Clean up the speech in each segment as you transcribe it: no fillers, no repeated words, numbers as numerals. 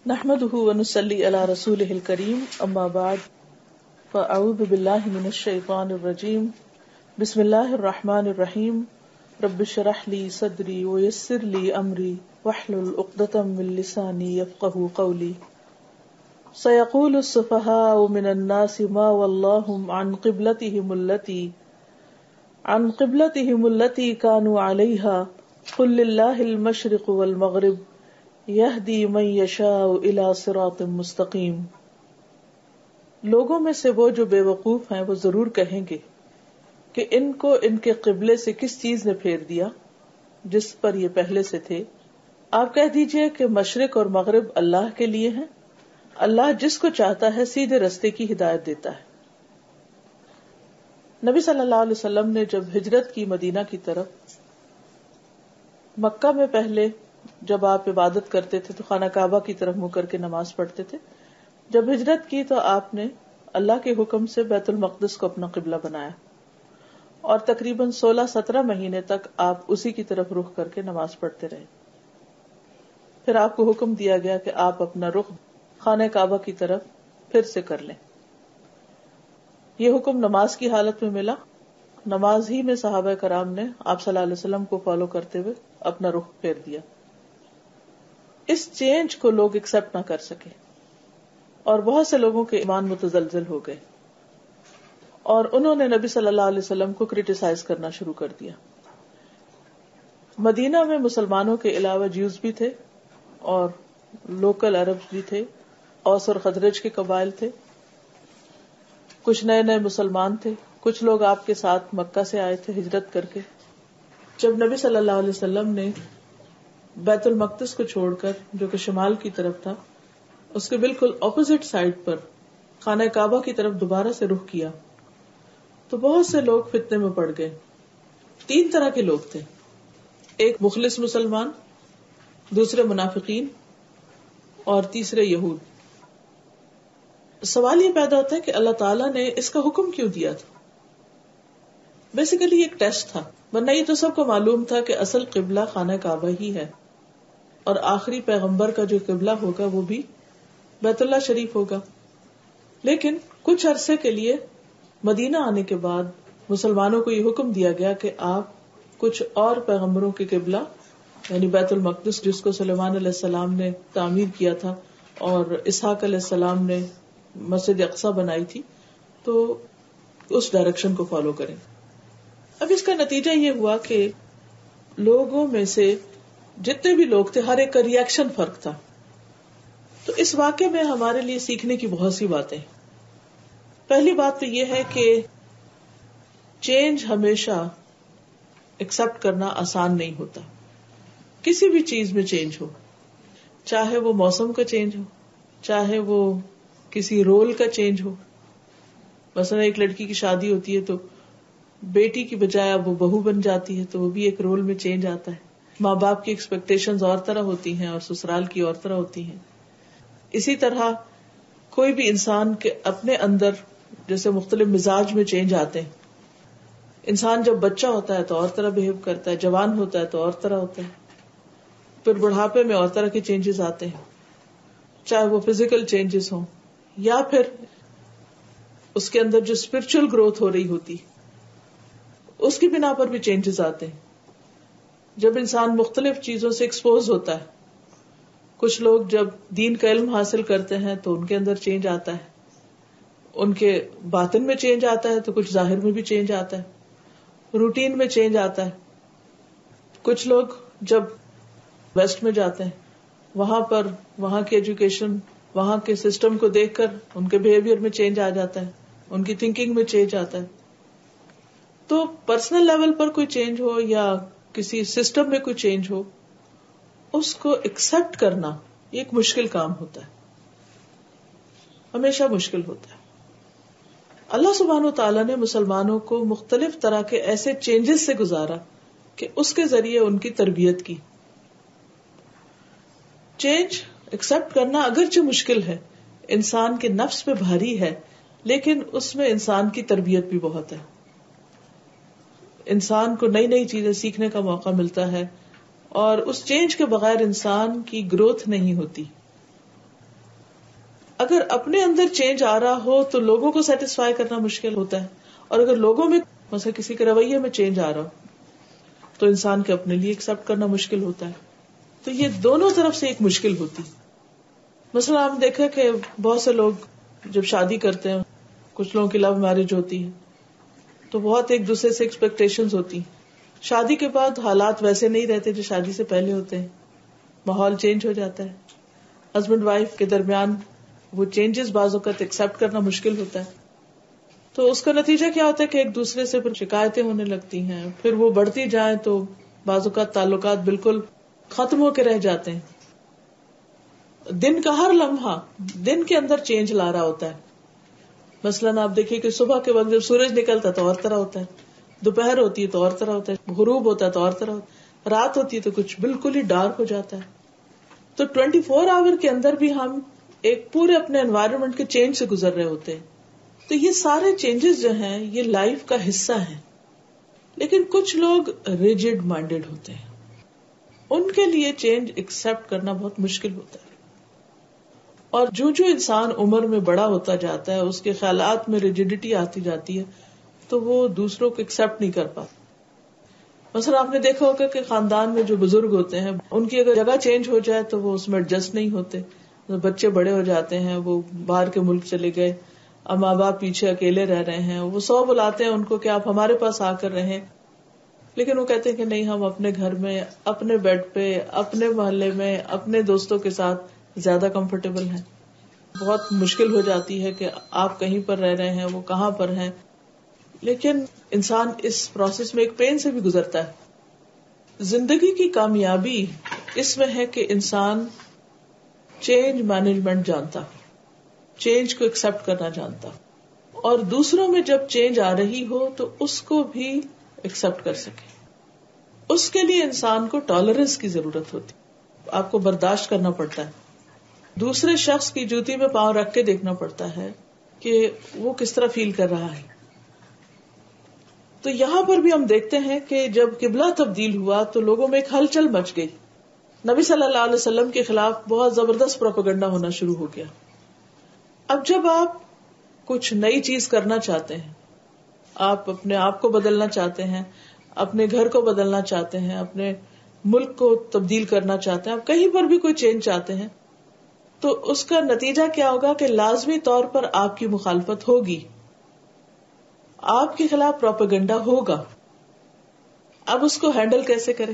نحمده ونصلي على رسوله الكريم اما بعد فاعوذ بالله من الشيطان الرجيم بسم الله الرحمن الرحيم رب اشرح لي صدري ويسر لي امري واحلل عقدة من لساني يفقهوا قولي سيقول السفهاء من الناس ما ولاهم عن قبلتهم التي كانوا عليها قل لله المشرق والمغرب یہدی من یشاء الی صراط مستقیم. لوگوں میں سے وہ جو بے وقوف ہیں وہ ضرور کہیں گے کہ ان کو ان کے قبلے سے کس چیز نے پھیر دیا جس پر یہ پہلے سے تھے. آپ کہہ دیجئے کہ مشرق اور مغرب اللہ کے لیے ہیں، اللہ جس کو چاہتا ہے سیدھے رستے کی ہدایت دیتا ہے. نبی صلی اللہ علیہ وسلم نے جب ہجرت کی مدینہ کی طرف، مکہ میں پہلے جب آپ عبادت کرتے تھے تو خانہ کعبہ کی طرف منہ کر کے نماز پڑھتے تھے. جب ہجرت کی تو آپ نے اللہ کے حکم سے بیت المقدس کو اپنا قبلہ بنایا اور تقریباً 16-17 مہینے تک آپ اسی کی طرف رخ کر کے نماز پڑھتے رہے. پھر آپ کو حکم دیا گیا کہ آپ اپنا رخ خانہ کعبہ کی طرف پھر سے کر لیں. یہ حکم نماز کی حالت میں ملا. نماز ہی میں صحابہ کرام نے آپ صلی اللہ علیہ وسلم کو فالو کرتے ہوئے اپنا رخ پھیر دیا. اس چینج کو لوگ ایکسپٹ نہ کر سکے اور بہت سے لوگوں کے ایمان متزلزل ہو گئے اور انہوں نے نبی صلی اللہ علیہ وسلم کو کرٹیسائز کرنا شروع کر دیا. مدینہ میں مسلمانوں کے علاوہ جیوز بھی تھے اور لوکل عرب بھی تھے، اوس اور خزرج کے قبائل تھے. کچھ نئے نئے مسلمان تھے، کچھ لوگ آپ کے ساتھ مکہ سے آئے تھے ہجرت کر کے. جب نبی صلی اللہ علیہ وسلم نے بیت المقدس کو چھوڑ کر، جو کہ شمال کی طرف تھا، اس کے بالکل اپوزٹ سائڈ پر خانہ کعبہ کی طرف دوبارہ سے رخ کیا تو بہت سے لوگ فتنے میں پڑ گئے. 3 طرح کے لوگ تھے، ایک مخلص مسلمان، دوسرے منافقین اور تیسرے یہود. سوال یہ پیدا ہوتا ہے کہ اللہ تعالیٰ نے اس کا حکم کیوں دیا تھا؟ بیسیکلی ایک ٹیسٹ تھا، ورنہ یہ تو سب کو معلوم تھا کہ اصل قبلہ خانہ کعبہ ہی ہے اور آخری پیغمبر کا جو قبلہ ہوگا وہ بھی بیت اللہ شریف ہوگا. لیکن کچھ عرصے کے لیے مدینہ آنے کے بعد مسلمانوں کو یہ حکم دیا گیا کہ آپ کچھ اور پیغمبروں کے قبلہ یعنی بیت المقدس، جس کو سلیمان علیہ السلام نے تعمیر کیا تھا اور اسحاق علیہ السلام نے مسجد اقصی بنائی تھی، تو اس ڈائریکشن کو فالو کریں. اب اس کا نتیجہ یہ ہوا کہ لوگوں میں سے جتنے بھی لوگ تھے ہر ایک کا ریئیکشن فرق تھا. تو اس واقعے میں ہمارے لیے سیکھنے کی بہت سی باتیں. پہلی بات تو یہ ہے کہ چینج ہمیشہ ایکسپٹ کرنا آسان نہیں ہوتا. کسی بھی چیز میں چینج ہو، چاہے وہ موسم کا چینج ہو، چاہے وہ کسی رول کا چینج ہو. مثلا ایک لڑکی کی شادی ہوتی ہے تو بیٹی کی بجائے اب وہ بہو بن جاتی ہے، تو وہ بھی ایک رول میں چینج آتا ہے. ماں باپ کی ایکسپیکٹیشنز اور طرح ہوتی ہیں اور سسرال کی اور طرح ہوتی ہیں. اسی طرح کوئی بھی انسان کے اپنے اندر جیسے مختلف مزاج میں چینج آتے ہیں. انسان جب بچہ ہوتا ہے تو اور طرح بہیو کرتا ہے، جوان ہوتا ہے تو اور طرح ہوتا ہے، پھر بڑھاپے میں اور طرح کے چینجز آتے ہیں، چاہے وہ فزیکل چینجز ہوں یا پھر اس کے اندر جو اسپرچل گروتھ ہو رہی ہوتی اس کی بنا پر بھی چینجز آتے ہیں. جب انسان مختلف چیزوں سے ایکسپوز ہوتا ہے، کچھ لوگ جب دین کا علم حاصل کرتے ہیں تو ان کے اندر چینج آتا ہے، ان کے باطن میں چینج آتا ہے، تو کچھ ظاہر میں بھی چینج آتا ہے، روٹین میں چینج آتا ہے. کچھ لوگ جب ویسٹ میں جاتے ہیں، وہاں پر وہاں کی ایجوکیشن، وہاں کے سسٹم کو دیکھ کر ان کے بیہیویئر میں چینج آ جاتا ہے، ان کی تھنکنگ میں چینج آتا ہے. تو پرسنل لیول پر کوئی چینج ہو یا کسی سسٹم میں کوئی چینج ہو، اس کو ایکسپٹ کرنا یہ ایک مشکل کام ہوتا ہے، ہمیشہ مشکل ہوتا ہے. اللہ سبحانہ و تعالیٰ نے مسلمانوں کو مختلف طرح کے ایسے چینجز سے گزارا کہ اس کے ذریعے ان کی تربیت کی. چینج ایکسپٹ کرنا اگرچہ مشکل ہے، انسان کے نفس پہ بھاری ہے، لیکن اس میں انسان کی تربیت بھی بہت ہے. انسان کو نئی نئی چیزیں سیکھنے کا موقع ملتا ہے اور اس چینج کے بغیر انسان کی گروتھ نہیں ہوتی. اگر اپنے اندر چینج آ رہا ہو تو لوگوں کو سیٹسفائی کرنا مشکل ہوتا ہے، اور اگر لوگوں میں مثلا کسی کے رویے میں چینج آ رہا ہو تو انسان کے اپنے لیے ایکسپٹ کرنا مشکل ہوتا ہے. تو یہ دونوں طرف سے ایک مشکل ہوتی. مثلا آپ دیکھیں کہ بہت سے لوگ جب شادی کرتے ہیں، کچھ لوگوں کی لو میرج ہوتی ہے تو بہت ایک دوسرے سے ایکسپیکٹیشنز ہوتی ہیں. شادی کے بعد حالات ویسے نہیں رہتے جو شادی سے پہلے ہوتے ہیں، ماحول چینج ہو جاتا ہے. ہسبینڈ وائف کے درمیان وہ چینجز بعض اوقات ایکسپٹ کرنا مشکل ہوتا ہے. تو اس کا نتیجہ کیا ہوتا ہے کہ ایک دوسرے سے پھر شکایتیں ہونے لگتی ہیں، پھر وہ بڑھتی جائیں تو بعض اوقات تعلقات بالکل ختم ہو کے رہ جاتے ہیں. دن کا ہر لمحہ دن کے اندر چینج لا رہا ہوتا ہے. مثلاً آپ دیکھیے کہ صبح کے وقت جب سورج نکلتا ہے تو اور طرح ہوتا ہے، دوپہر ہوتی ہے تو اور طرح ہوتا ہے، غروب ہوتا ہے تو اور طرح ہوتا ہے، رات ہوتی ہے تو کچھ بالکل ہی ڈارک ہو جاتا ہے. تو 24 آور کے اندر بھی ہم ایک پورے اپنے انوائرمنٹ کے چینج سے گزر رہے ہوتے ہیں. تو یہ سارے چینجز جو ہیں یہ لائف کا حصہ ہیں. لیکن کچھ لوگ ریجڈ مائنڈیڈ ہوتے ہیں، ان کے لیے چینج ایکسپٹ کرنا بہت مشکل ہوتا ہے. اور جو انسان عمر میں بڑا ہوتا جاتا ہے اس کے خیالات میں ریجڈیٹی آتی جاتی ہے تو وہ دوسروں کو ایکسپٹ نہیں کر پاتا. مثلا آپ نے دیکھا ہوگا کہ خاندان میں جو بزرگ ہوتے ہیں ان کی اگر جگہ چینج ہو جائے تو وہ اس میں ایڈجسٹ نہیں ہوتے. بچے بڑے ہو جاتے ہیں، وہ باہر کے ملک چلے گئے، اب ماں باپ پیچھے اکیلے رہ رہے ہیں، وہ 100 بلاتے ہیں ان کو کہ آپ ہمارے پاس آ کر رہیں، لیکن وہ کہتے ہیں کہ نہیں، ہم اپنے گھر میں، اپنے بیڈ پہ، اپنے محلے میں، اپنے دوستوں کے ساتھ زیادہ کمفرٹیبل ہیں. بہت مشکل ہو جاتی ہے کہ آپ کہیں پر رہ رہے ہیں، وہ کہاں پر ہیں. لیکن انسان اس پروسیس میں ایک پین سے بھی گزرتا ہے. زندگی کی کامیابی اس میں ہے کہ انسان چینج مینجمنٹ جانتا، چینج کو ایکسپٹ کرنا جانتا، اور دوسروں میں جب چینج آ رہی ہو تو اس کو بھی ایکسپٹ کر سکے. اس کے لیے انسان کو ٹالرنس کی ضرورت ہوتی، آپ کو برداشت کرنا پڑتا ہے. دوسرے شخص کی جوتی میں پاؤں رکھ کے دیکھنا پڑتا ہے کہ وہ کس طرح فیل کر رہا ہے. تو یہاں پر بھی ہم دیکھتے ہیں کہ جب قبلہ تبدیل ہوا تو لوگوں میں ایک ہلچل مچ گئی. نبی صلی اللہ علیہ وسلم کے خلاف بہت زبردست پروپیگنڈا ہونا شروع ہو گیا. اب جب آپ کچھ نئی چیز کرنا چاہتے ہیں، آپ اپنے آپ کو بدلنا چاہتے ہیں، اپنے گھر کو بدلنا چاہتے ہیں، اپنے ملک کو تبدیل کرنا چاہتے ہیں، آپ کہیں پر بھی کوئی چینج چاہتے ہیں، تو اس کا نتیجہ کیا ہوگا کہ لازمی طور پر آپ کی مخالفت ہوگی، آپ کے خلاف پروپیگنڈا ہوگا. اب اس کو ہینڈل کیسے کریں،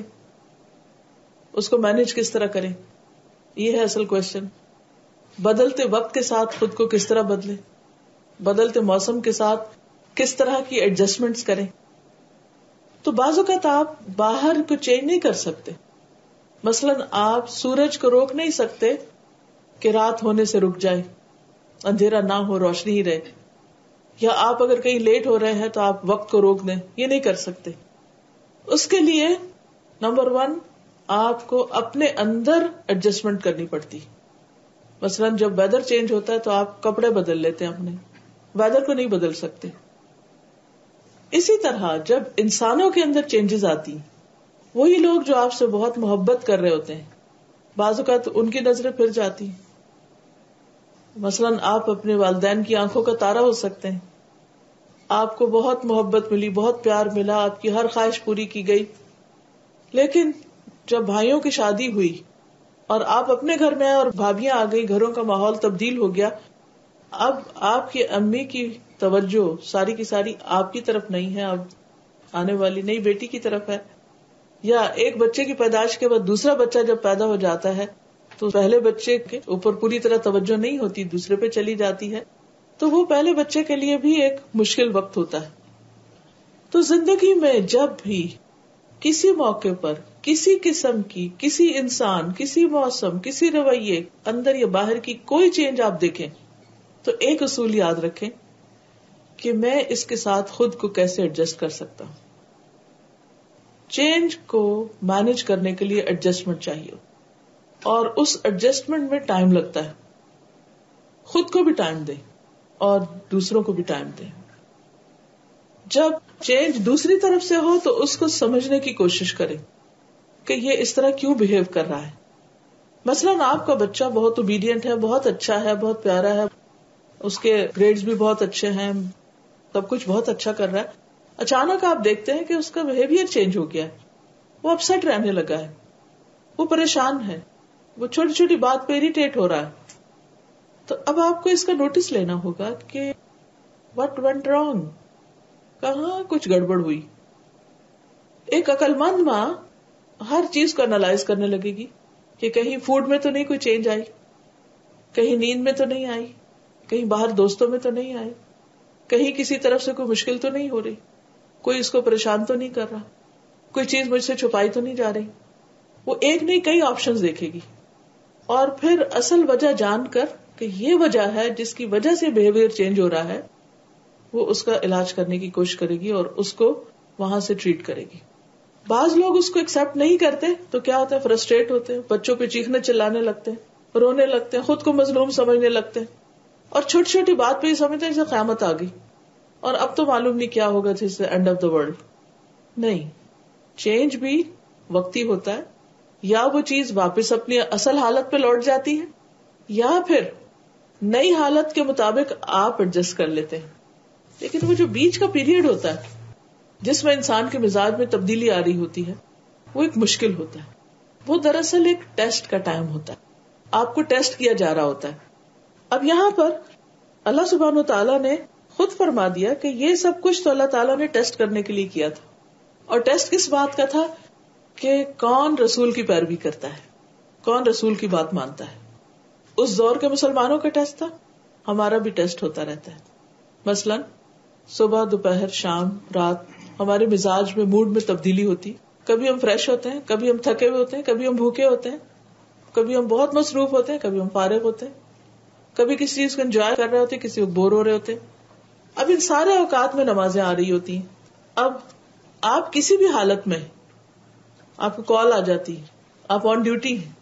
اس کو مینج کس طرح کریں، یہ ہے اصل کوشچن. بدلتے وقت کے ساتھ خود کو کس طرح بدلیں، بدلتے موسم کے ساتھ کس طرح کی ایڈجسٹمنٹس کریں. تو بعض اوقات آپ باہر کو چینج نہیں کر سکتے. مثلاً آپ سورج کو روک نہیں سکتے کہ رات ہونے سے رک جائے، اندھیرا نہ ہو، روشنی ہی رہے. یا آپ اگر کہیں لیٹ ہو رہے ہیں تو آپ وقت کو روک دیں، یہ نہیں کر سکتے. اس کے لیے نمبر 1 آپ کو اپنے اندر ایڈجسٹمنٹ کرنی پڑتی. مثلاً جب ویدر چینج ہوتا ہے تو آپ کپڑے بدل لیتے ہیں، اپنے ویدر کو نہیں بدل سکتے. اسی طرح جب انسانوں کے اندر چینجز آتی، وہی لوگ جو آپ سے بہت محبت کر رہے ہوتے ہیں بعض اوقات ان کی نظریں پھر جاتی. مثلاً آپ اپنے والدین کی آنکھوں کا تارا ہو سکتے ہیں، آپ کو بہت محبت ملی، بہت پیار ملا، آپ کی ہر خواہش پوری کی گئی، لیکن جب بھائیوں کی شادی ہوئی اور آپ اپنے گھر میں آئے اور بھابیاں آ گئی، گھروں کا ماحول تبدیل ہو گیا، اب آپ کی امی کی توجہ ساری کی ساری آپ کی طرف نہیں ہے، اب آنے والی نئی بیٹی کی طرف ہے. یا ایک بچے کی پیدائش کے بعد دوسرا بچہ جب پیدا ہو جاتا ہے تو پہلے بچے کے اوپر پوری طرح توجہ نہیں ہوتی، دوسرے پہ چلی جاتی ہے. تو وہ پہلے بچے کے لیے بھی ایک مشکل وقت ہوتا ہے. تو زندگی میں جب بھی کسی موقع پر کسی قسم کی، کسی انسان، کسی موسم، کسی رویے اندر یا باہر کی کوئی چینج آپ دیکھیں تو ایک اصول یاد رکھیں کہ میں اس کے ساتھ خود کو کیسے ایڈجسٹ کر سکتا ہوں. چینج کو مینج کرنے کے لیے ایڈجسٹمنٹ چاہیے، اور اس ایڈجسٹمنٹ میں ٹائم لگتا ہے. خود کو بھی ٹائم دیں اور دوسروں کو بھی ٹائم دیں. جب چینج دوسری طرف سے ہو تو اس کو سمجھنے کی کوشش کریں کہ یہ اس طرح کیوں بہیو کر رہا ہے. مثلاً آپ کا بچہ بہت اوبیڈینٹ ہے، بہت اچھا ہے، بہت پیارا ہے، اس کے گریڈز بھی بہت اچھے ہیں، سب کچھ بہت اچھا کر رہا ہے، اچانک آپ دیکھتے ہیں کہ اس کا بہیویئر چینج ہو گیا ہے، وہ اپسیٹ رہنے لگا ہے، وہ پریشان ہے، وہ چھوٹی چھوٹی بات پہ اریٹیٹ ہو رہا ہے، تو اب آپ کو اس کا نوٹس لینا ہوگا کہ what went wrong، کہاں کچھ گڑبڑ ہوئی. ایک عقل مند ماں ہر چیز کو انالائز کرنے لگے گی کہ کہیں فوڈ میں تو نہیں کوئی چینج آئی، کہیں نیند میں تو نہیں آئی، کہیں باہر دوستوں میں تو نہیں آئی، کہیں کسی طرف سے کوئی مشکل تو نہیں ہو رہی، کوئی اس کو پریشان تو نہیں کر رہا، کوئی چیز مجھ سے چھپائی تو نہیں جا رہی. وہ ایک نہیں کئی آپشنز دیکھے گی اور پھر اصل وجہ جان کر کہ یہ وجہ ہے جس کی وجہ سے بہیویئر چینج ہو رہا ہے، وہ اس کا علاج کرنے کی کوشش کرے گی اور اس کو وہاں سے ٹریٹ کرے گی. بعض لوگ اس کو ایکسپٹ نہیں کرتے تو کیا ہوتا ہے، فرسٹریٹ ہوتے ہیں، بچوں پہ چیخنے چلانے لگتے ہیں، رونے لگتے ہیں، خود کو مظلوم سمجھنے لگتے ہیں، اور چھوٹی چھوٹی بات پہ یہ سمجھتے ہیں جیسے قیامت آ گئی اور اب تو معلوم نہیں کیا ہوگا، جیسے اینڈ آف دا ورلڈ. نہیں، چینج بھی وقتی ہوتا ہے، یا وہ چیز واپس اپنی اصل حالت پہ لوٹ جاتی ہے یا پھر نئی حالت کے مطابق آپ ایڈجسٹ کر لیتے ہیں. لیکن وہ جو بیچ کا پیریڈ ہوتا ہے جس میں انسان کے مزاج میں تبدیلی آ رہی ہوتی ہے، وہ ایک مشکل ہوتا ہے. وہ دراصل ایک ٹیسٹ کا ٹائم ہوتا ہے، آپ کو ٹیسٹ کیا جا رہا ہوتا ہے. اب یہاں پر اللہ سبحانہ وتعالیٰ نے خود فرما دیا کہ یہ سب کچھ تو اللہ تعالیٰ نے ٹیسٹ کرنے کے لیے کیا تھا. اور ٹیسٹ کس بات کا تھا؟ کہ کون رسول کی پیروی کرتا ہے، کون رسول کی بات مانتا ہے. اس دور کے مسلمانوں کا ٹیسٹ تھا، ہمارا بھی ٹیسٹ ہوتا رہتا ہے. مثلاً صبح، دوپہر، شام، رات ہمارے مزاج میں، موڈ میں تبدیلی ہوتی. کبھی ہم فریش ہوتے ہیں، کبھی ہم تھکے ہوئے ہوتے ہیں، کبھی ہم بھوکے ہوتے ہیں، کبھی ہم بہت مصروف ہوتے ہیں، کبھی ہم فارغ ہوتے ہیں، کبھی کسی چیز کو انجوائے کر رہے ہوتے ہیں، کسی کو بور ہو رہے ہوتے ہیں. اب ان سارے اوقات میں نمازیں آ رہی ہوتی ہیں. اب آپ کسی بھی حالت میں، آپ کو کال آ جاتی ہے، آپ آن ڈیوٹی ہیں.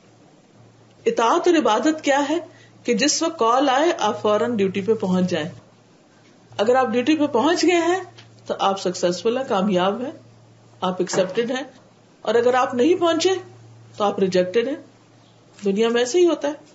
اطاعت اور عبادت کیا ہے کہ جس وقت کال آئے آپ فوراً ڈیوٹی پہ پہنچ جائیں. اگر آپ ڈیوٹی پہ پہنچ گئے ہیں تو آپ سکسیسفل ہیں، کامیاب ہیں، آپ ایکسپٹڈ ہیں. اور اگر آپ نہیں پہنچے تو آپ ریجیکٹڈ ہیں. دنیا میں ایسے ہی ہوتا ہے.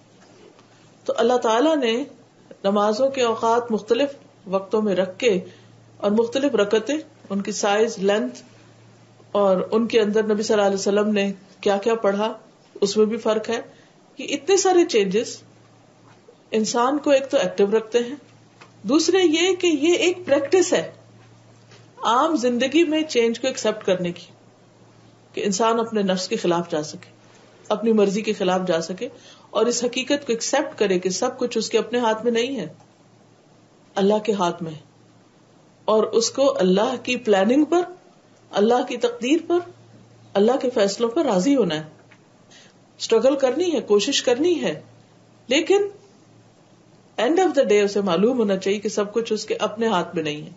تو اللہ تعالیٰ نے نمازوں کے اوقات مختلف وقتوں میں رکھ کے اور مختلف رکعتیں، ان کی سائز، لینتھ، اور ان کے اندر نبی صلی اللہ علیہ وسلم نے کیا کیا پڑھا اس میں بھی فرق ہے. یہ اتنے سارے چینجز انسان کو ایک تو ایکٹیو رکھتے ہیں، دوسرے یہ کہ یہ ایک پریکٹس ہے عام زندگی میں چینج کو ایکسپٹ کرنے کی، کہ انسان اپنے نفس کے خلاف جا سکے، اپنی مرضی کے خلاف جا سکے، اور اس حقیقت کو ایکسپٹ کرے کہ سب کچھ اس کے اپنے ہاتھ میں نہیں ہے، اللہ کے ہاتھ میں، اور اس کو اللہ کی پلاننگ پر، اللہ کی تقدیر پر، اللہ کے فیصلوں پر راضی ہونا ہے. اسٹرگل کرنی ہے، کوشش کرنی ہے، لیکن اینڈ آف دا ڈے اسے معلوم ہونا چاہیے کہ سب کچھ اس کے اپنے ہاتھ میں نہیں ہے.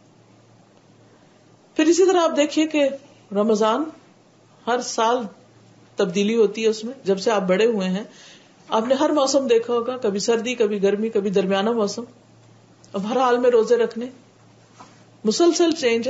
پھر اسی طرح آپ دیکھیے کہ رمضان ہر سال تبدیلی ہوتی ہے اس میں. جب سے آپ بڑے ہوئے ہیں آپ نے ہر موسم دیکھا ہوگا، کبھی سردی، کبھی گرمی، کبھی درمیانہ موسم. اب ہر حال میں روزے رکھنے، مسلسل چینج ہے.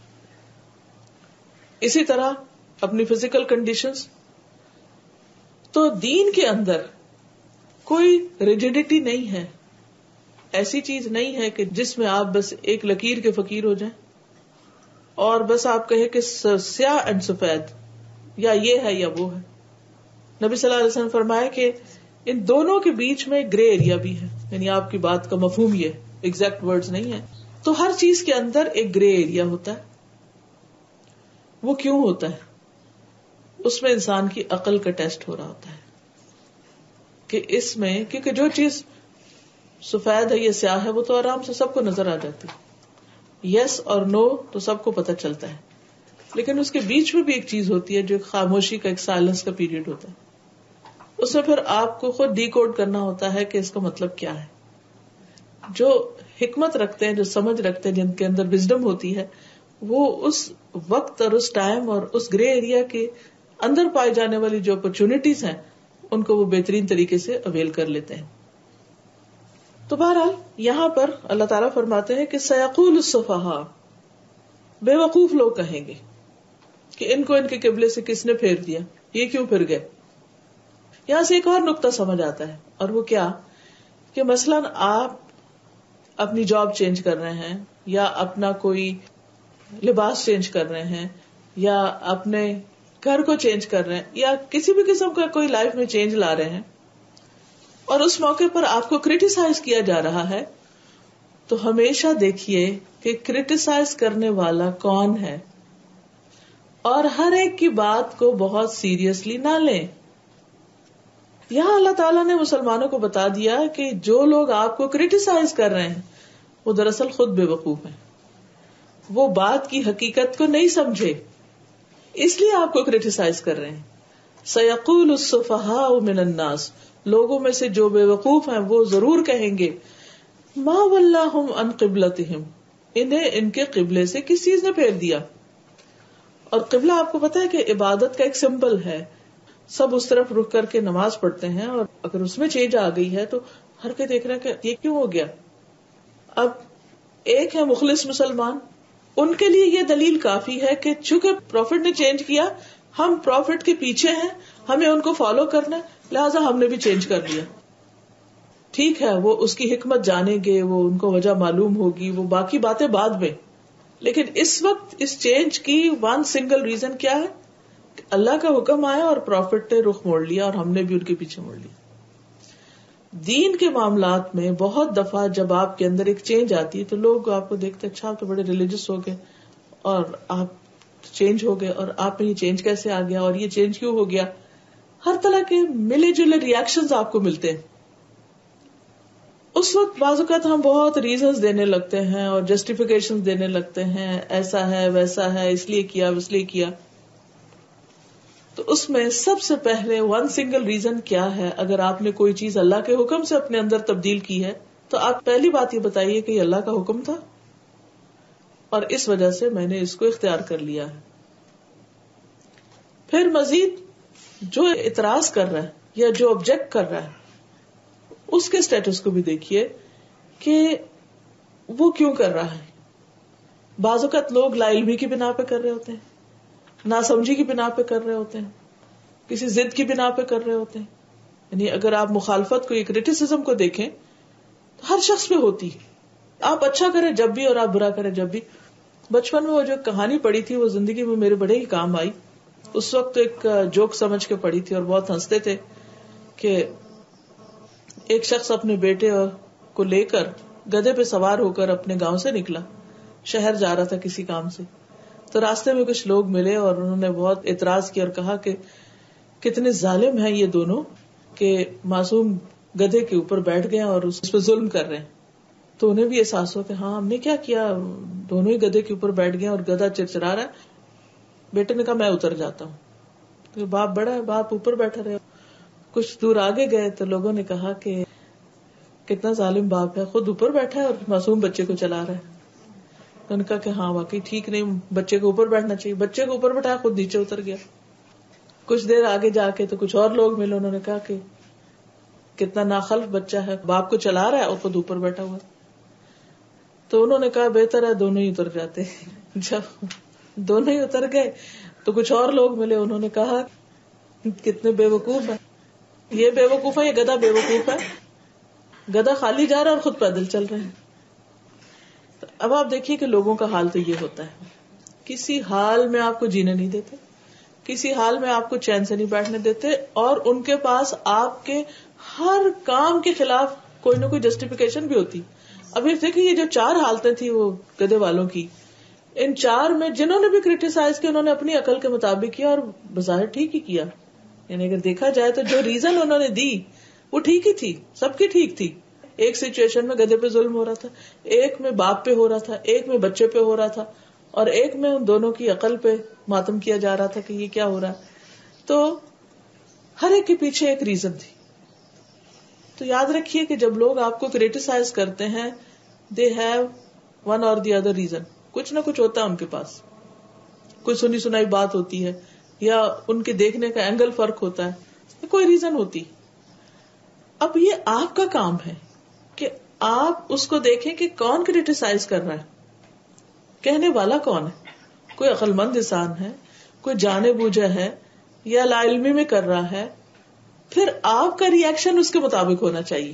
اسی طرح اپنی فزیکل کنڈیشنز. تو دین کے اندر کوئی ریجیڈیٹی نہیں ہے، ایسی چیز نہیں ہے کہ جس میں آپ بس ایک لکیر کے فقیر ہو جائیں اور بس آپ کہیں کہ سیاہ اینڈ سفید، یا یہ ہے یا وہ ہے. نبی صلی اللہ علیہ وسلم فرمایا کہ ان دونوں کے بیچ میں گرے ایریا بھی ہے. یعنی آپ کی بات کا مفہوم یہ ایگزیکٹ ورڈز نہیں ہے. تو ہر چیز کے اندر ایک گرے ایریا ہوتا ہے. وہ کیوں ہوتا ہے؟ اس میں انسان کی عقل کا ٹیسٹ ہو رہا ہوتا ہے کہ اس میں، کیونکہ جو چیز سفید ہے یا سیاہ ہے وہ تو آرام سے سب کو نظر آ جاتی ہے، یس اور نو تو سب کو پتہ چلتا ہے. لیکن اس کے بیچ میں بھی ایک چیز ہوتی ہے جو ایک خاموشی کا، ایک سائلنس کا پیریڈ ہوتا ہے. اس میں پھر آپ کو خود ڈی کوڈ کرنا ہوتا ہے کہ اس کا مطلب کیا ہے. جو حکمت رکھتے ہیں، جو سمجھ رکھتے ہیں، جن کے اندر وزڈم ہوتی ہے، وہ اس وقت اور اس ٹائم اور اس گرے ایریا کے اندر پائی جانے والی جو اپرچونٹیز ہیں ان کو وہ بہترین طریقے سے اویل کر لیتے ہیں. تو بہرحال یہاں پر اللہ تعالیٰ فرماتے ہیں کہ سیقول السفہاء، بے وقوف لوگ کہیں گے کہ ان کو ان کے قبلے سے کس نے پھیر دیا، یہ کیوں پھر گئے. یہاں سے ایک اور نقطہ سمجھ آتا ہے، اور وہ کیا کہ مثلاً آپ اپنی جاب چینج کر رہے ہیں، یا اپنا کوئی لباس چینج کر رہے ہیں، یا اپنے گھر کو چینج کر رہے ہیں، یا کسی بھی قسم کا کوئی لائف میں چینج لا رہے ہیں، اور اس موقع پر آپ کو کریٹیسائز کیا جا رہا ہے، تو ہمیشہ دیکھیے کہ کریٹیسائز کرنے والا کون ہے، اور ہر ایک کی بات کو بہت سیریسلی نہ لیں. یہاں اللہ تعالیٰ نے مسلمانوں کو بتا دیا کہ جو لوگ آپ کو کریٹیسائز کر رہے ہیں وہ دراصل خود بے وقوف ہیں، وہ بات کی حقیقت کو نہیں سمجھے، اس لیے آپ کو کریٹیسائز کر رہے ہیں. سَيَقُولُ السُّفَهَاءُ مِنَ النَّاسِ، لوگوں میں سے جو بے وقوف ہیں وہ ضرور کہیں گے، مَا وَلَّاهُمْ عَنْ قِبْلَتِهِمْ، انہیں ان کے قبلے سے کس چیز نے پھیر دیا. اور قبلہ آپ کو پتا ہے کہ عبادت کا ایک سمبل ہے، سب اس طرف رخ کر کے نماز پڑھتے ہیں، اور اگر اس میں چینج آ گئی ہے تو ہر کوئی دیکھ رہا ہے کہ یہ کیوں ہو گیا. اب ایک ہے مخلص مسلمان، ان کے لیے یہ دلیل کافی ہے کہ چونکہ پروفٹ نے چینج کیا، ہم پروفٹ کے پیچھے ہیں، ہمیں ان کو فالو کرنا ہے، لہٰذا ہم نے بھی چینج کر دیا. ٹھیک ہے، وہ اس کی حکمت جانیں گے، وہ ان کو وجہ معلوم ہوگی، وہ باقی باتیں بعد میں. لیکن اس وقت اس چینج کی ون سنگل ریزن کیا ہے کہ اللہ کا حکم آیا اور پروفٹ نے رخ موڑ لیا، اور ہم نے بھی ان کے پیچھے موڑ لیا. دین کے معاملات میں بہت دفعہ جب آپ کے اندر ایک چینج آتی ہے تو لوگ آپ کو دیکھتے اچھا آپ تو بڑے ریلیجس ہو گئے، اور آپ چینج ہو گئے، اور آپ میں یہ چینج کیسے آ گیا، اور یہ چینج کیوں ہو گیا. ہر طرح کے ملے جلے ریئیکشنز آپ کو ملتے ہیں. اس وقت بعض اوقات ہم بہت ریزنز دینے لگتے ہیں اور جسٹیفیکیشن دینے لگتے ہیں، ایسا ہے ویسا ہے، اس لیے کیا اس لیے کیا. تو اس میں سب سے پہلے ون سنگل ریزن کیا ہے. اگر آپ نے کوئی چیز اللہ کے حکم سے اپنے اندر تبدیل کی ہے تو آپ پہلی بات یہ بتائیے کہ یہ اللہ کا حکم تھا، اور اس وجہ سے میں نے اس کو اختیار کر لیا ہے. پھر مزید جو اعتراض کر رہا ہے یا جو آبجیکٹ کر رہا ہے اس کے سٹیٹس کو بھی دیکھیے کہ وہ کیوں کر رہا ہے. بعض اوقات لوگ لا علمی کی بنا پہ کر رہے ہوتے ہیں، ناسمجھی کی بنا پہ کر رہے ہوتے ہیں، کسی ضد کی بنا پہ کر رہے ہوتے ہیں. یعنی اگر آپ مخالفت کو، کریٹیسزم کو دیکھیں تو ہر شخص پہ ہوتی ہے. آپ اچھا کریں جب بھی اور آپ برا کریں جب بھی. بچپن میں وہ جو کہانی پڑھی تھی وہ زندگی میں میرے بڑے ہی کام آئی. اس وقت ایک جوک سمجھ کے پڑھی تھی اور بہت ہنستے تھے کہ ایک شخص اپنے بیٹے کو لے کر گدھے پہ سوار ہو کر اپنے گاؤں سے نکلا، شہر جا رہا تھا کسی کام سے. تو راستے میں کچھ لوگ ملے اور انہوں نے بہت اعتراض کیا اور کہا کہ کتنے ظالم ہیں یہ دونوں کہ معصوم گدھے کے اوپر بیٹھ گئے اور اس پہ ظلم کر رہے ہیں. تو انہیں بھی احساس ہو کہ ہاں ہم نے کیا کیا، دونوں ہی گدھے کے اوپر بیٹھ گئے اور گدھا چرچرا رہا ہے. بیٹے نے کہا میں اتر جاتا ہوں. تو باپ بڑا ہے، باپ اوپر بیٹھا رہے. کچھ دور آگے گئے تو لوگوں نے کہا کہ کتنا ظالم باپ ہے، خود اوپر بیٹھا ہے اور معصوم بچے کو چلا رہا ہے. تو ان کا کہ ہاں واقعی ٹھیک نہیں، بچے کو اوپر بیٹھنا چاہیے. بچے کو اوپر بیٹھایا، خود نیچے اتر گیا. کچھ دیر آگے جا کے تو کچھ اور لوگ ملے، انہوں نے کہا کہ کتنا ناخلف بچہ ہے، باپ کو چلا رہا ہے اور خود اوپر بیٹھا ہوا. تو انہوں نے کہا بہتر ہے دونوں ہی اتر جاتے. جب دونوں ہی اتر گئے تو کچھ اور لوگ ملے، انہوں نے کہا کتنے بے وقوف ہے، یہ بے وقوف ہے، یہ گدھا بے وقوف ہے. گدھا خالی جا رہا ہے اور خود پیدل چل رہے ہیں. اب آپ دیکھیے کہ لوگوں کا حال تو یہ ہوتا ہے، کسی حال میں آپ کو جینے نہیں دیتے، کسی حال میں آپ کو چین سے نہیں بیٹھنے دیتے، اور ان کے پاس آپ کے ہر کام کے خلاف کوئی نہ کوئی جسٹیفیکیشن بھی ہوتی. ابھی دیکھیے یہ جو 4 حالتیں تھی وہ گدھے والوں کی، ان 4 میں جنہوں نے بھی کریٹیسائز کیا انہوں نے اپنی عقل کے مطابق کیا اور بظاہر ٹھیک ہی کیا. یعنی اگر دیکھا جائے تو جو ریزن انہوں نے دی وہ ٹھیک ہی تھی، سب کی ٹھیک تھی. ایک سچویشن میں گدھے پہ ظلم ہو رہا تھا، ایک میں باپ پہ ہو رہا تھا، ایک میں بچے پہ ہو رہا تھا، اور ایک میں ان دونوں کی عقل پہ ماتم کیا جا رہا تھا کہ یہ کیا ہو رہا ہے. تو ہر ایک کے پیچھے ایک ریزن تھی. تو یاد رکھیے کہ جب لوگ آپ کو کریٹیسائز کرتے ہیں دے ہیو ون اور دی ادر ریزن. کچھ نہ کچھ ہوتا ہے ان کے پاس، کوئی سنی سنائی بات ہوتی ہے یا ان کے دیکھنے کا اینگل فرق ہوتا ہے، کوئی ریزن ہوتی. اب یہ آپ کا کام ہے کہ آپ اس کو دیکھیں کہ کون کریٹیسائز کر رہا ہے، کہنے والا کون ہے. کوئی عقل مند انسان ہے، کوئی جانے بوجھا ہے، یا لا علمی میں کر رہا ہے، پھر آپ کا ری ایکشن اس کے مطابق ہونا چاہیے.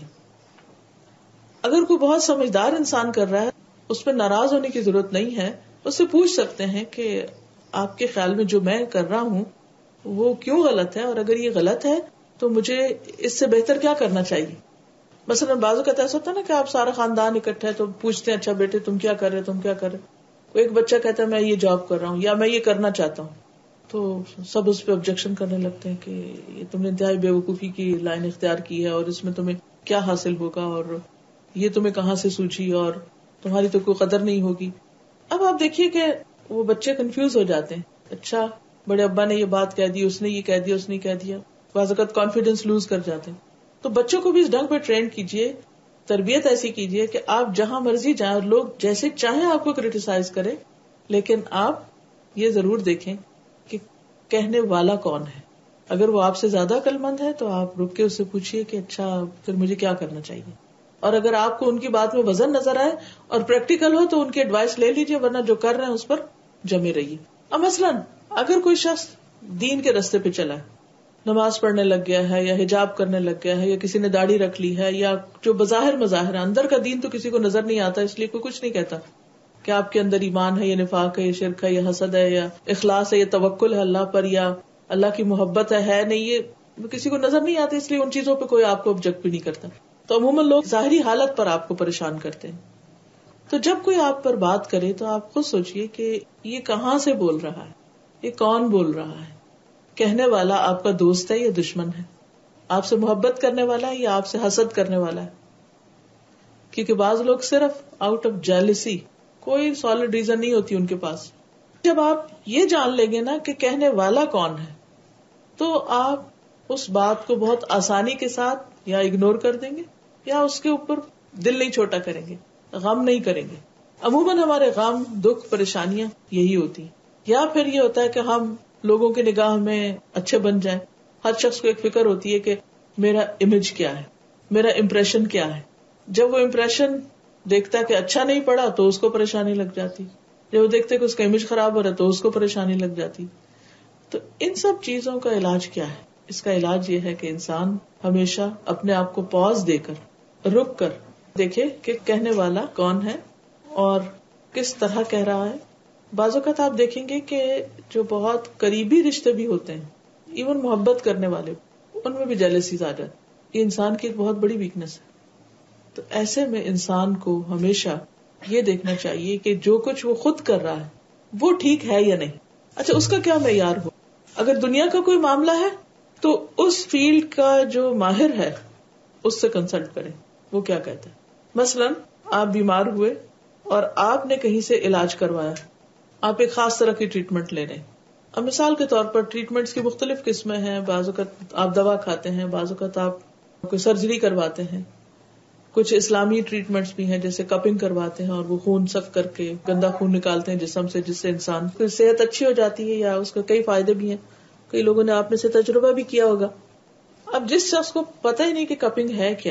اگر کوئی بہت سمجھدار انسان کر رہا ہے, اس پہ ناراض ہونے کی ضرورت نہیں ہے. اس سے پوچھ سکتے ہیں کہ آپ کے خیال میں جو میں کر رہا ہوں وہ کیوں غلط ہے, اور اگر یہ غلط ہے تو مجھے اس سے بہتر کیا کرنا چاہیے. مثلا بعض اوقات ایسا ہوتا ہے نا کہ آپ سارا خاندان اکٹھا ہے تو پوچھتے ہیں اچھا بیٹے تم کیا کر رہے, تم کیا کر رہے. کوئی ایک بچہ کہتا ہے میں یہ جاب کر رہا ہوں یا میں یہ کرنا چاہتا ہوں, تو سب اس پہ آبجیکشن کرنے لگتے ہیں کہ یہ تم نے انتہائی بے وقوفی کی لائن اختیار کی ہے, اور اس میں تمہیں کیا حاصل ہوگا, اور یہ تمہیں کہاں سے سوچی, اور تمہاری تو کوئی قدر نہیں ہوگی. اب آپ دیکھیے کہ وہ بچے کنفیوز ہو جاتے ہیں. اچھا بڑے ابا نے یہ بات کہہ دی, اس نے یہ کہہ دیا, اس نے کہہ دیا, بعض اوقات کانفیڈینس لوز کر جاتے ہیں. تو بچوں کو بھی اس ڈھنگ پہ ٹرین کیجیے, تربیت ایسی کیجیے کہ آپ جہاں مرضی جائیں اور لوگ جیسے چاہیں آپ کو کریٹیسائز کریں, لیکن آپ یہ ضرور دیکھیں کہ کہنے والا کون ہے. اگر وہ آپ سے زیادہ عقل مند ہے تو آپ رک کے اس سے پوچھیے کہ اچھا پھر مجھے کیا کرنا چاہیے. اور اگر آپ کو ان کی بات میں وزن نظر آئے اور پریکٹیکل ہو تو ان کی ایڈوائس لے لیجیے, ورنہ جو کر رہے ہیں اس پر جمے رہیے. اب مثلاً اگر کوئی شخص دین کے راستے پہ چلا ہے, نماز پڑھنے لگ گیا ہے یا حجاب کرنے لگ گیا ہے, یا کسی نے داڑھی رکھ لی ہے, یا جو بظاہر مظاہر ہے, اندر کا دین تو کسی کو نظر نہیں آتا, اس لیے کوئی کچھ نہیں کہتا کہ آپ کے اندر ایمان ہے یا نفاق ہے یا شرک ہے یا حسد ہے یا اخلاص ہے یا توکل ہے اللہ پر یا اللہ کی محبت ہے نہیں, یہ کسی کو نظر نہیں آتا, اس لیے ان چیزوں پہ کوئی آپ کو آبجیکٹ بھی نہیں کرتا. تو عموماً لوگ ظاہری حالت پر آپ کو پریشان کرتے ہیں. تو جب کوئی آپ پر بات کرے تو آپ خود سوچئے کہ یہ کہاں سے بول رہا ہے, یہ کون بول رہا ہے, کہنے والا آپ کا دوست ہے یا دشمن ہے, آپ سے محبت کرنے والا ہے یا آپ سے حسد کرنے والا ہے. کیونکہ بعض لوگ صرف آؤٹ آف جیلسی, کوئی سالڈ ریزن نہیں ہوتی ان کے پاس. جب آپ یہ جان لیں گے نا کہ کہنے والا کون ہے, تو آپ اس بات کو بہت آسانی کے ساتھ یا اگنور کر دیں گے یا اس کے اوپر دل نہیں چھوٹا کریں گے, غم نہیں کریں گے. عموماً ہمارے غم, دکھ, پریشانیاں یہی ہوتی, یا پھر یہ ہوتا ہے کہ ہم لوگوں کی نگاہ میں اچھے بن جائیں. ہر شخص کو ایک فکر ہوتی ہے کہ میرا امیج کیا ہے, میرا امپریشن کیا ہے. جب وہ امپریشن دیکھتا ہے کہ اچھا نہیں پڑا تو اس کو پریشانی لگ جاتی, جب وہ دیکھتے کہ اس کا امیج خراب ہو رہا ہے تو اس کو پریشانی لگ جاتی. تو ان سب چیزوں کا علاج کیا ہے؟ اس کا علاج یہ ہے کہ انسان ہمیشہ اپنے آپ کو پاز دے کر, رک کر دیکھے کہ کہنے والا کون ہے اور کس طرح کہہ رہا ہے. بعض اوقات آپ دیکھیں گے کہ جو بہت قریبی رشتے بھی ہوتے ہیں, ایون محبت کرنے والے, ان میں بھی جیلسیز آ جاتی. یہ انسان کی ایک بہت بڑی ویکنس ہے. تو ایسے میں انسان کو ہمیشہ یہ دیکھنا چاہیے کہ جو کچھ وہ خود کر رہا ہے وہ ٹھیک ہے یا نہیں. اچھا اس کا کیا معیار ہو. اگر دنیا کا کوئی معاملہ ہے تو اس فیلڈ کا جو ماہر ہے اس سے کنسلٹ کریں, وہ کیا کہتا ہے. مثلاً آپ بیمار ہوئے اور آپ نے کہیں سے علاج کروایا, آپ ایک خاص طرح کی ٹریٹمنٹ لے رہے ہیں. اب مثال کے طور پر ٹریٹمنٹس کی مختلف قسمیں ہیں. بعض اوقات آپ دوا کھاتے ہیں, بعض اوقات آپ کوئی سرجری کرواتے ہیں, کچھ اسلامی ٹریٹمنٹس بھی ہیں جیسے کپنگ کرواتے ہیں اور وہ خون سک کر کے گندا خون نکالتے ہیں جسم سے, جس سے انسان کی صحت اچھی ہو جاتی ہے یا اس کا کئی فائدے بھی ہیں. کئی لوگوں نے آپ میں سے تجربہ بھی کیا ہوگا. اب جس شخص کو پتہ ہی نہیں کہ کپنگ ہے کیا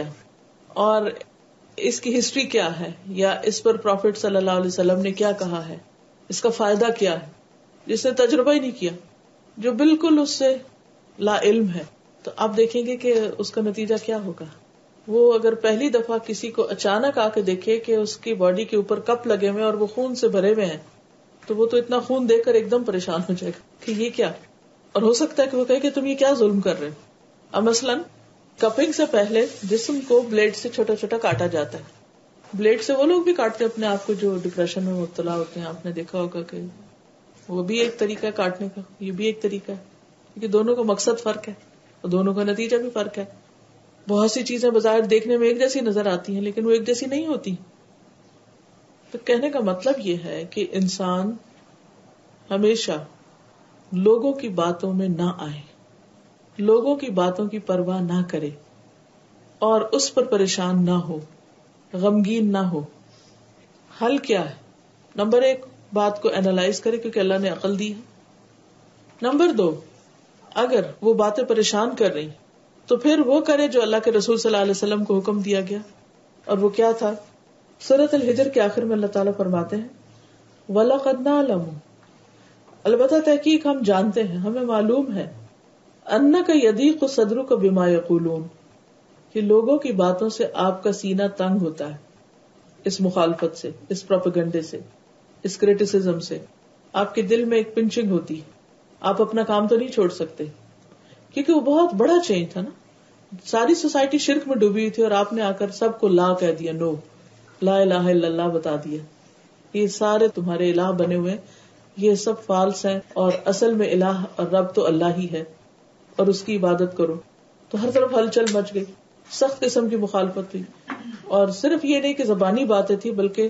اور اس کی ہسٹری کیا ہے یا اس پر پروفٹ صلی اللہ علیہ وسلم نے کیا کہا ہے, اس کا فائدہ کیا ہے, جس نے تجربہ ہی نہیں کیا, جو بالکل اس سے لا علم ہے, تو آپ دیکھیں گے کہ اس کا نتیجہ کیا ہوگا. وہ اگر پہلی دفعہ کسی کو اچانک آ کے دیکھے کہ اس کی باڈی کے اوپر کپ لگے ہوئے اور وہ خون سے بھرے ہوئے ہیں, تو وہ تو اتنا خون دیکھ کر ایک دم پریشان ہو جائے گا کہ یہ کیا. اور ہو سکتا ہے کہ وہ کہے کہ تم یہ کیا ظلم کر رہے ہو. اب مثلاً کپنگ سے پہلے جسم کو بلیڈ سے چھوٹا چھوٹا کاٹا جاتا ہے. بلیڈ سے وہ لوگ بھی کاٹتے ہیں اپنے آپ کو جو ڈپریشن میں مبتلا ہوتے ہیں. آپ نے دیکھا ہوگا کہ وہ بھی ایک طریقہ ہے کاٹنے کا, یہ بھی ایک طریقہ ہے, کیونکہ دونوں کا مقصد فرق ہے اور دونوں کا نتیجہ بھی فرق ہے. بہت سی چیزیں بظاہر دیکھنے میں ایک جیسی نظر آتی ہیں لیکن وہ ایک جیسی نہیں ہوتی. تو کہنے کا مطلب یہ ہے کہ انسان ہمیشہ لوگوں کی باتوں میں نہ آئے, لوگوں کی باتوں کی پرواہ نہ کرے اور اس پر پریشان نہ ہو, غمگین نہ ہو. حل کیا ہے؟ نمبر 1, بات کو اینالائز کرے کیونکہ اللہ نے عقل دی ہے. نمبر 2, اگر وہ باتیں پریشان کر رہی تو پھر وہ کرے جو اللہ کے رسول صلی اللہ علیہ وسلم کو حکم دیا گیا. اور وہ کیا تھا؟ سورۃ الحجر کے آخر میں اللہ تعالیٰ فرماتے ہیں وَلَقَدْ نَعْلَمُ, البتہ تحقیق ہم جانتے ہیں, ہمیں معلوم ہے, انک یضیق صدرک بما یقولون، کہ لوگوں کی باتوں سے آپ کا سینہ تنگ ہوتا ہے، اس مخالفت سے، اس پروپیگنڈے سے، اس کریٹیسزم سے آپ کے دل میں ایک پنچنگ ہوتی ہے. آپ اپنا کام تو نہیں چھوڑ سکتے، کیونکہ وہ بہت بڑا چینج تھا نا. ساری سوسائٹی شرک میں ڈوبی ہوئی تھی اور آپ نے آ کر سب کو لا کہہ دیا، نو، لا الہ الا اللہ بتا دیا. یہ سارے تمہارے الہ بنے ہوئے، یہ سب فالس ہیں، اور اصل میں الہ اور رب تو اللہ ہی ہے، اور اس کی عبادت کرو. تو ہر طرف ہلچل مچ گئی، سخت قسم کی مخالفت ہوئی. اور صرف یہ نہیں کہ زبانی باتیں تھی، بلکہ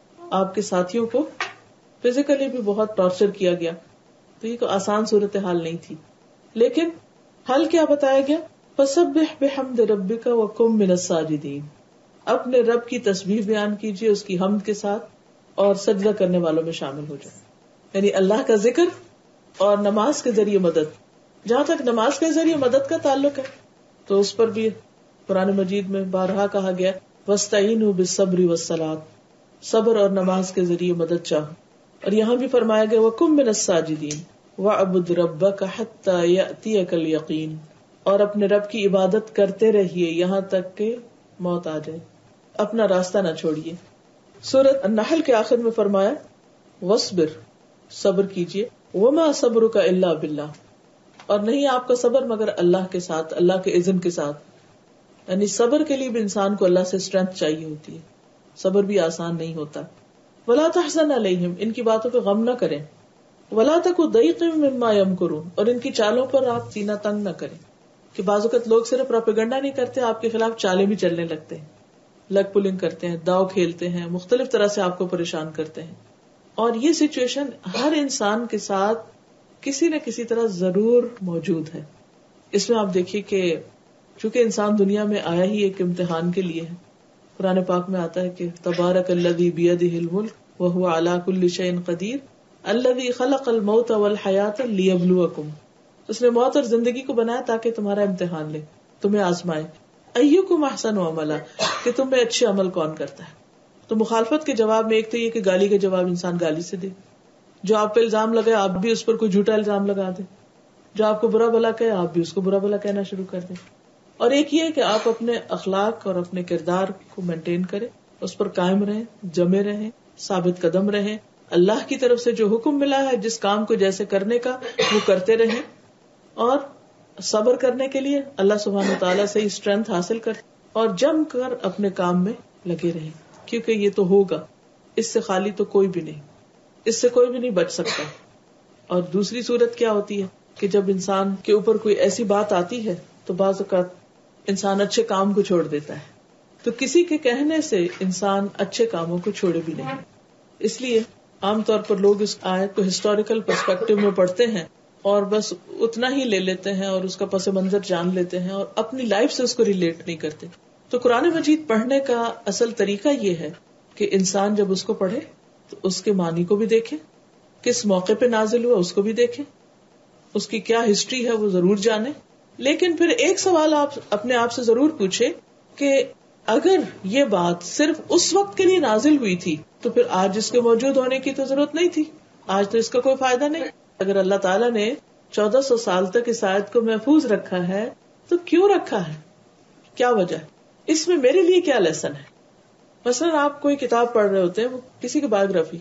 آپ کے ساتھیوں کو فزیکلی بھی بہت ٹارچر کیا گیا. تو یہ کوئی آسان صورتحال نہیں تھی. لیکن حل کیا بتایا گیا؟ فسبح بحمد ربک وکن من الساجدین، اپنے رب کی تسبیح بیان کیجیے اس کی حمد کے ساتھ، اور سجدہ کرنے والوں میں شامل ہو جائے. یعنی اللہ کا ذکر اور نماز کے ذریعے مدد. جہاں تک نماز کے ذریعے مدد کا تعلق ہے تو اس پر بھی قرآن مجید میں بارہا کہا گیا وَاسْتَعِينُوا بِالصَّبْرِ وَالصَّلَاةِ، صبر اور نماز کے ذریعے مدد چاہو. اور یہاں بھی فرمایا گیا وَكُن مِّنَ السَّاجِدِينَ وَاعْبُدْ رَبَّكَ حَتَّى يَأْتِيَكَ الْيَقِينُ، اور اپنے رب کی عبادت کرتے رہیے یہاں تک کہ موت آ جائے، اپنا راستہ نہ چھوڑیے. سورۃ النحل کے آخر میں فرمایا وَاصْبِرْ، صبر کیجیے، وَمَا صَبْرُكَ إِلَّا بِاللَّهِ، اور نہیں آپ کا صبر مگر اللہ کے ساتھ، اللہ کے اذن کے ساتھ. یعنی صبر کے لیے بھی انسان کو اللہ سے اسٹرینتھ چاہیے ہوتی ہے، صبر بھی آسان نہیں ہوتا. وَلَا تَحْزَنْ عَلَيْهِمْ، ان کی باتوں پہ غم نہ کریں. وَلَا تَكُ ضَيْقٍ مِّمَّا يَمْكُرُونَ، اور ان کی چالوں پر آپ سینہ تنگ نہ کریں. کہ بعض اوقات لوگ صرف پروپیگنڈا نہیں کرتے، آپ کے خلاف چالیں بھی چلنے لگتے ہیں، لگ پلنگ کرتے ہیں، داؤ کھیلتے ہیں، مختلف طرح سے آپ کو پریشان کرتے ہیں. اور یہ سچویشن ہر انسان کے ساتھ کسی نہ کسی طرح ضرور موجود ہے. اس میں آپ دیکھیے کہ چونکہ انسان دنیا میں آیا ہی ایک امتحان کے لیے ہے. قرآن پاک میں آتا ہے کہ تبارک الذی بیدہ الملک وہو علی کل شیء قدیر الذی خلق الموت والحیاۃ لیبلوکم، اس نے موت اور زندگی کو بنایا تاکہ تمہارا امتحان لے، تمہیں آزمائے. ایکم احسن عملا، کہ تم میں اچھے عمل کون کرتا ہے. تو مخالفت کے جواب میں ایک تو یہ کہ گالی کا جواب انسان گالی سے دے، جو آپ پہ الزام لگائے آپ بھی اس پر کوئی جھوٹا الزام لگا دیں، جو آپ کو برا بھلا کہے آپ بھی اس کو برا بھلا کہنا شروع کر دیں. اور ایک یہ کہ آپ اپنے اخلاق اور اپنے کردار کو مینٹین کریں، اس پر قائم رہیں، جمے رہیں، ثابت قدم رہیں. اللہ کی طرف سے جو حکم ملا ہے جس کام کو جیسے کرنے کا وہ کرتے رہیں، اور صبر کرنے کے لیے اللہ سبحانہ وتعالیٰ سے اسٹرینتھ حاصل کریں، اور جم کر اپنے کام میں لگے رہیں، کیونکہ یہ تو ہوگا، اس سے خالی تو کوئی بھی نہیں، اس سے کوئی بھی نہیں بچ سکتا. اور دوسری صورت کیا ہوتی ہے کہ جب انسان کے اوپر کوئی ایسی بات آتی ہے تو بعض اوقات انسان اچھے کام کو چھوڑ دیتا ہے. تو کسی کے کہنے سے انسان اچھے کاموں کو چھوڑے بھی نہیں. اس لیے عام طور پر لوگ اس آیت کو ہسٹوریکل پرسپیکٹو میں پڑھتے ہیں اور بس اتنا ہی لے لیتے ہیں اور اس کا پس منظر جان لیتے ہیں اور اپنی لائف سے اس کو ریلیٹ نہیں کرتے. تو قرآن مجید پڑھنے کا اصل طریقہ یہ ہے کہ انسان جب اس کو پڑھے تو اس کے معنی کو بھی دیکھے، کس موقع پہ نازل ہوا اس کو بھی دیکھے، اس کی کیا ہسٹری ہے وہ ضرور جانے. لیکن پھر ایک سوال آپ اپنے آپ سے ضرور پوچھے کہ اگر یہ بات صرف اس وقت کے لیے نازل ہوئی تھی تو پھر آج اس کے موجود ہونے کی تو ضرورت نہیں تھی، آج تو اس کا کوئی فائدہ نہیں. اگر اللہ تعالیٰ نے 1400 سال تک اس آیت کو محفوظ رکھا ہے تو کیوں رکھا ہے، کیا وجہ ہے، اس میں میرے لیے کیا لیسن ہے. مثلا آپ کوئی کتاب پڑھ رہے ہوتے ہیں، وہ کسی کی بایوگرافی،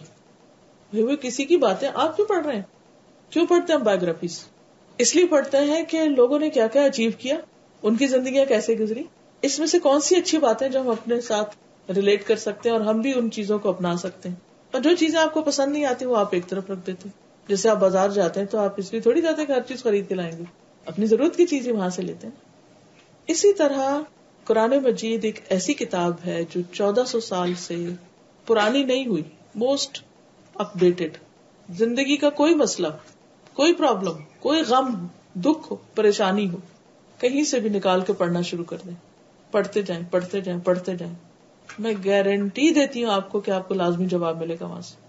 وہ کسی کی باتیں آپ کیوں پڑھ رہے ہیں؟ کیوں پڑھتے ہیں بایوگرافیز؟ اس لیے پڑھتے ہیں کہ لوگوں نے کیا کیا اچیو کیا، ان کی زندگیاں کیسے گزری، اس میں سے کون سی اچھی باتیں جو ہم اپنے ساتھ ریلیٹ کر سکتے ہیں اور ہم بھی ان چیزوں کو اپنا سکتے ہیں. اور جو چیزیں آپ کو پسند نہیں آتی وہ آپ ایک طرف رکھ دیتے ہیں. جیسے آپ بازار جاتے ہیں تو آپ اس لیے تھوڑی جاتے ہیں کہ ہر چیز خرید کے لائیں گے، اپنی ضرورت کی چیزیں وہاں سے لیتے ہیں. اسی طرح قرآن مجید ایک ایسی کتاب ہے جو 1400 سال سے پرانی نہیں ہوئی، موسٹ اپ ڈیٹڈ. زندگی کا کوئی مسئلہ، کوئی پرابلم، کوئی غم، دکھ ہو، پریشانی ہو، کہیں سے بھی نکال کے پڑھنا شروع کر دیں، پڑھتے جائیں پڑھتے جائیں پڑھتے جائیں. میں گارنٹی دیتی ہوں آپ کو کہ آپ کو لازمی جواب ملے گا، وہاں سے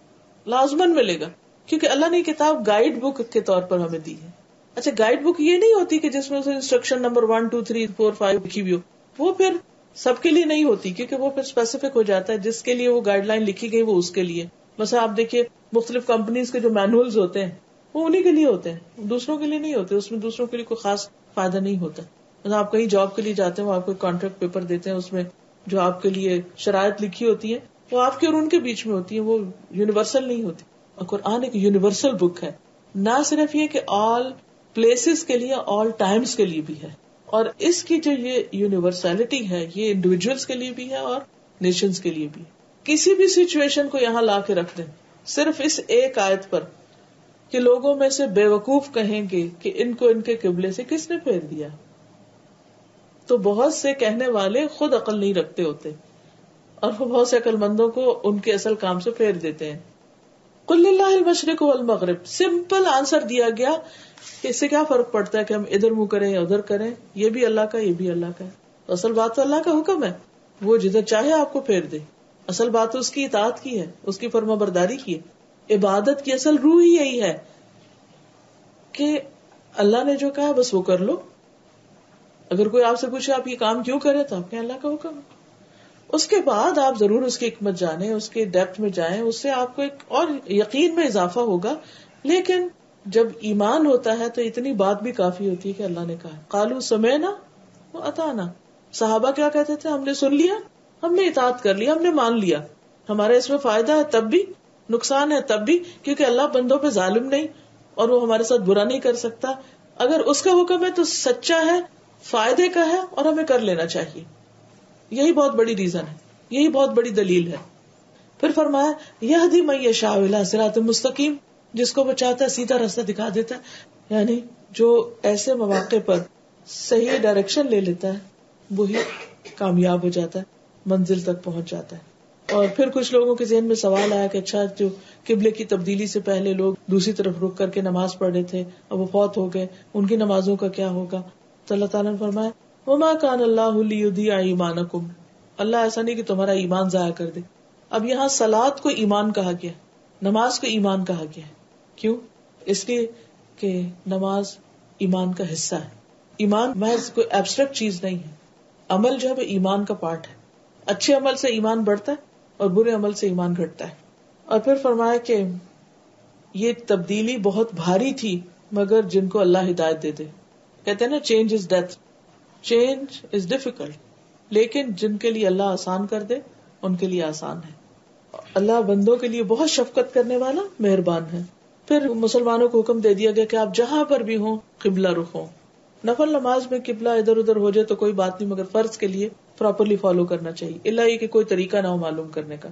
لازمن ملے گا، کیونکہ اللہ نے یہ کتاب گائیڈ بک کے طور پر ہمیں دی ہے. اچھا، گائیڈ بک یہ نہیں ہوتی کہ جس میں انسٹرکشن نمبر 1 2 3 4 5 لکھی ہوئی ہو، وہ پھر سب کے لیے نہیں ہوتی، کیونکہ وہ پھر اسپیسیفک ہو جاتا ہے، جس کے لیے وہ گائیڈ لائن لکھی گئی وہ اس کے لیے. مثلا آپ دیکھیے مختلف کمپنیز کے جو مینولز ہوتے ہیں وہ انہیں کے لیے ہوتے ہیں، دوسروں کے لیے نہیں ہوتے. اس میں دوسروں کے لیے کوئی خاص فائدہ نہیں ہوتا. آپ کہیں جاب کے لیے جاتے ہیں، وہ آپ کو کانٹریکٹ پیپر دیتے ہیں، اس میں جو آپ کے لیے شرائط لکھی ہوتی ہیں وہ آپ کے اور ان کے بیچ میں ہوتی ہیں، وہ یونیورسل نہیں ہوتی. اور قرآن ایک یونیورسل بک ہے، نہ صرف یہ کہ آل پلیسز کے لیے، آل ٹائمز کے لیے بھی ہے. اور اس کی جو یہ یونیورسلٹی ہے، یہ انڈیویجولس کے لیے بھی ہے اور نیشنز کے لیے بھی. کسی بھی سچویشن کو یہاں لا کے رکھ دیں صرف اس ایک آیت پر کہ لوگوں میں سے بے وقوف کہیں گے کہ ان کو ان کے قبلے سے کس نے پھیر دیا، تو بہت سے کہنے والے خود عقل نہیں رکھتے ہوتے اور وہ بہت سے عقل مندوں کو ان کے اصل کام سے پھیر دیتے ہیں. قل للہ المشرق والمغرب، سمپل آنسر دیا گیا کہ اس سے کیا فرق پڑتا ہے کہ ہم ادھر منہ کریں یا ادھر کریں، یہ بھی اللہ کا، یہ بھی اللہ کا ہے. تو اصل بات تو اللہ کا حکم ہے، وہ جدھر چاہے آپ کو پھیر دے. اصل بات تو اس کی اطاعت کی ہے، اس کی فرما برداری کی ہے. عبادت کی اصل روح ہی یہی ہے کہ اللہ نے جو کہا بس وہ کر لو. اگر کوئی آپ سے پوچھے آپ یہ کام کیوں کرے تو آپ کہیں اللہ کا حکم ہے. اس کے بعد آپ ضرور اس کی حکمت جانیں، اس کے ڈیپتھ میں جائیں، اس سے آپ کو ایک اور یقین میں اضافہ ہوگا. لیکن جب ایمان ہوتا ہے تو اتنی بات بھی کافی ہوتی ہے کہ اللہ نے کہا قالوا سمعنا واطعنا. صحابہ کیا کہتے تھے؟ ہم نے سن لیا، ہم نے اطاعت کر لیا، ہم نے مان لیا. ہمارا اس میں فائدہ ہے تب بھی، نقصان ہے تب بھی، کیونکہ اللہ بندوں پہ ظالم نہیں اور وہ ہمارے ساتھ برا نہیں کر سکتا. اگر اس کا حکم ہے تو سچا ہے، فائدے کا ہے اور ہمیں کر لینا چاہیے. یہی بہت بڑی ریزن ہے، یہی بہت بڑی دلیل ہے. پھر فرمایا یہدی من یشاء الی صراط مستقیم، جس کو وہ چاہتا ہے سیدھا راستہ دکھا دیتا ہے. یعنی جو ایسے مواقع پر صحیح ڈائریکشن لے لیتا ہے وہی کامیاب ہو جاتا ہے، منزل تک پہنچ جاتا ہے. اور پھر کچھ لوگوں کے ذہن میں سوال آیا کہ اچھا جو قبلے کی تبدیلی سے پہلے لوگ دوسری طرف رک کر کے نماز پڑھ رہے تھے، اب وہ فوت ہو گئے، ان کی نمازوں کا کیا ہوگا؟ تو اللہ تعالیٰ نے فرمایا وما کان اللہ لیضیع ایمانکم، اللہ ایسا نہیں کہ تمہارا ایمان ضائع کر دے. اب یہاں صلاۃ کو ایمان کہا گیا، نماز کو ایمان کہا گیا. کیوں؟ اس لیے کہ نماز ایمان کا حصہ ہے. ایمان محض کوئی ایبسٹریکٹ چیز نہیں ہے، عمل جو ہے وہ ایمان کا پارٹ ہے. اچھے عمل سے ایمان بڑھتا ہے اور برے عمل سے ایمان گھٹتا ہے. اور پھر فرمایا کہ یہ تبدیلی بہت بھاری تھی مگر جن کو اللہ ہدایت دے دے. کہتے ہیں نا change is death, change is difficult, لیکن جن کے لیے اللہ آسان کر دے ان کے لیے آسان ہے. اللہ بندوں کے لیے بہت شفقت کرنے والا، مہربان ہے. پھر مسلمانوں کو حکم دے دیا گیا کہ آپ جہاں پر بھی ہوں قبلہ رخ ہوں. نفل نماز میں قبلہ ادھر ادھر ہو جائے تو کوئی بات نہیں، مگر فرض کے لیے پراپرلی فالو کرنا چاہیے، الا یہ کہ کوئی طریقہ نہ ہو معلوم کرنے کا.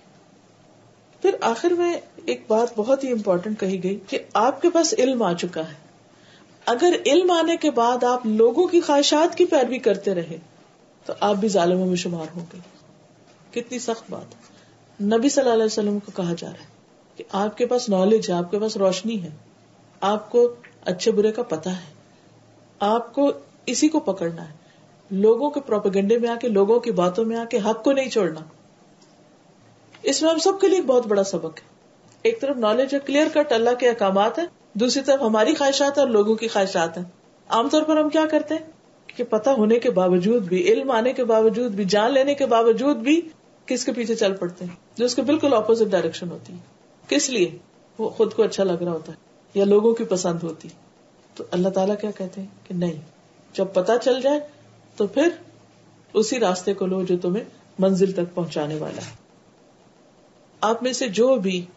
پھر آخر میں ایک بات بہت ہی امپورٹنٹ کہی گئی کہ آپ کے پاس علم آ چکا ہے. اگر علم آنے کے بعد آپ لوگوں کی خواہشات کی پیروی کرتے رہے تو آپ بھی ظالموں میں شمار ہوں گے. کتنی سخت بات ہے. نبی صلی اللہ علیہ وسلم کو کہا جا رہا ہے کہ آپ کے پاس نالج ہے، آپ کے پاس روشنی ہے، آپ کو اچھے برے کا پتہ ہے، آپ کو اسی کو پکڑنا ہے. لوگوں کے پروپیگنڈے میں آ کے، لوگوں کی باتوں میں آ کے حق کو نہیں چھوڑنا. اس میں ہم سب کے لیے ایک بہت بڑا سبق ہے. ایک طرف نالج ہے، کلیئر کٹ اللہ کے احکامات ہیں، دوسری طرف ہماری خواہشات اور لوگوں کی خواہشات ہیں. عام طور پر ہم کیا کرتے ہیں کہ پتہ ہونے کے باوجود بھی، علم آنے کے باوجود بھی، جان لینے کے باوجود بھی کس کے پیچھے چل پڑتے ہیں جو اس کے بالکل اپوزٹ ڈائریکشن ہوتی ہے. کس لیے؟ وہ خود کو اچھا لگ رہا ہوتا ہے یا لوگوں کی پسند ہوتی. تو اللہ تعالیٰ کیا کہتے ہیں کہ نہیں، جب پتہ چل جائے تو پھر اسی راستے کو لو جو تمہیں منزل تک پہنچانے والا ہے. آپ میں سے جو بھی